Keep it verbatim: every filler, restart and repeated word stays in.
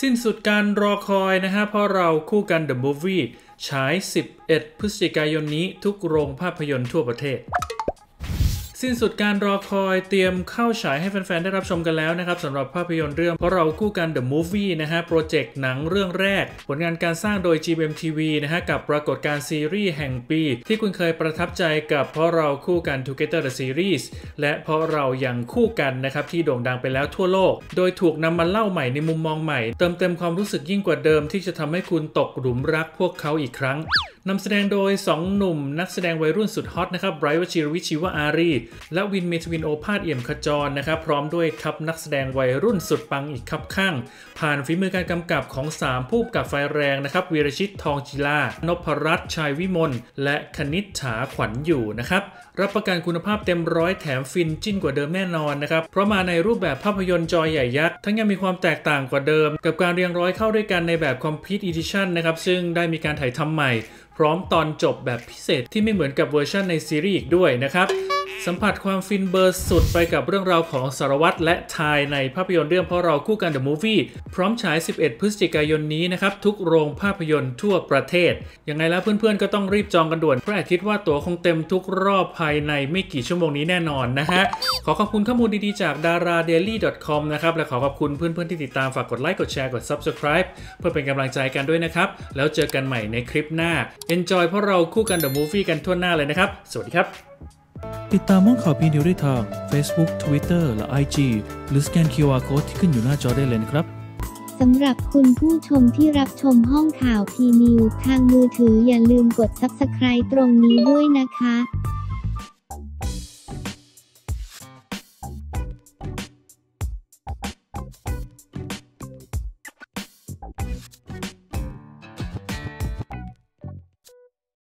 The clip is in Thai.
สิ้นสุดการรอคอยนะฮะเพราะเราคู่กัน The Movie ฉายสิบเอ็ดพฤศจิกายนนี้ทุกโรงภาพยนตร์ทั่วประเทศสิ้นสุดการรอคอยเตรียมเข้าฉายให้แฟนๆได้รับชมกันแล้วนะครับสำหรับภาพยนตร์เรื่องเพราะเราคู่กัน The Movie นะฮะโปรเจกต์หนังเรื่องแรกผลงานการสร้างโดย จี เอ็ม ที วี นะฮะกับปรากฏการณ์ซีรีส์แห่งปีที่คุณเคยประทับใจกับเพราะเราคู่กัน Together the Series และเพราะเรายังคู่กันนะครับที่โด่งดังไปแล้วทั่วโลกโดยถูกนำมาเล่าใหม่ในมุมมองใหม่เติมเต็มความรู้สึกยิ่งกว่าเดิมที่จะทำให้คุณตกหลุมรักพวกเขาอีกครั้งนำแสดงโดยสองหนุ่มนักแสดงวัยรุ่นสุดฮอตนะครับไบรท์ วชิรวิช ชีวอารีและวิน เมทวิน โอภาส เอี่ยมขจรนะครับพร้อมด้วยทัพนักแสดงวัยรุ่นสุดปังอีกคับข้างผ่านฝีมือการกำกับของสามผู้กำกับไฟแรงนะครับวีรชิต ทองจิลานพรัตน์ ชัยวิมลและคณิษฐาขวัญอยู่นะครับรับประกันคุณภาพเต็มร้อยแถมฟินจิ้นกว่าเดิมแน่นอนนะครับเพราะมาในรูปแบบภาพยนตร์จอใหญ่ยักษ์ทั้งยังมีความแตกต่างกว่าเดิมกับการเรียงร้อยเข้าด้วยกันในแบบ Complete Edition นะครับซึ่งได้มีการถ่ายทำใหม่พร้อมตอนจบแบบพิเศษที่ไม่เหมือนกับเวอร์ชันในซีรีส์อีกด้วยนะครับสัมผัสความฟินเบอร์สุดไปกับเรื่องราวของสารวัตรและทายในภาพยนตร์เรื่องเพราะเราคู่กัน The Movie พร้อมฉายสิบเอ็ดพฤศจิกายนนี้นะครับทุกโรงภาพยนตร์ทั่วประเทศยังไงแล้วเพื่อนๆก็ต้องรีบจองกันด่วนเพราะอาจคิดว่าตั๋วคงเต็มทุกรอบภายในไม่กี่ชั่วโมงนี้แน่นอนนะฮะขอขอบคุณข้อมูลดีๆจาก ดาราเดลี่ ดอท คอม นะครับและขอขอบคุณเพื่อนๆที่ติดตามฝากกดไลค์กดแชร์กด Subscribe เพื่อเป็นกำลังใจกันด้วยนะครับแล้วเจอกันใหม่ในคลิปหน้า Enjoy เพราะเราคู่กัน The Movie กันทั่วหน้าเลยนะครับสวัสดีครับติดตามม่องข่าวพีนิวได้ทาง Facebook Twitter และ ไอ จี หรือสแกน คิว อาร์ Code ที่ขึ้นอยู่หน้าจอได้เลยนะครับสำหรับคุณผู้ชมที่รับชมห้องข่าวพีนิวทางมือถืออย่าลืมกด ซับสไครบ์ ตรงนี้ด้วยนะคะ